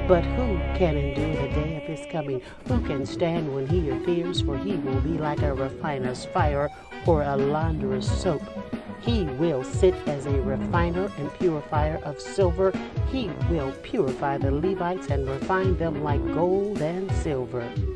But who can endure the day of his coming? Who can stand when he appears? For he will be like a refiner's fire or a launderer's soap. He will sit as a refiner and purifier of silver. He will purify the Levites and refine them like gold and silver.